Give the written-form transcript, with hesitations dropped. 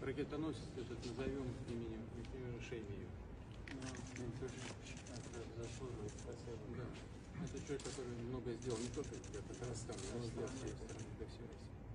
Ракетоносец этот назовем именем Шеймию. Он тоже заслуживает спасибо. Да. Это человек, который много сделал, не только для Татарстана, но и для всей страны, для всей России.